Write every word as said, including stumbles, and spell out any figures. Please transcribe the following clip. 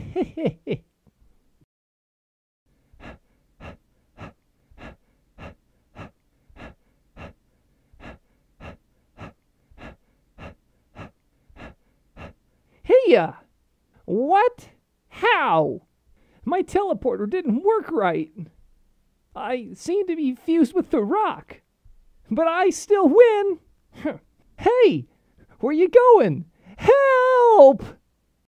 Heya! What? How? My teleporter didn't work right. I seem to be fused with the rock. But I still win. Hey, where you going? Help!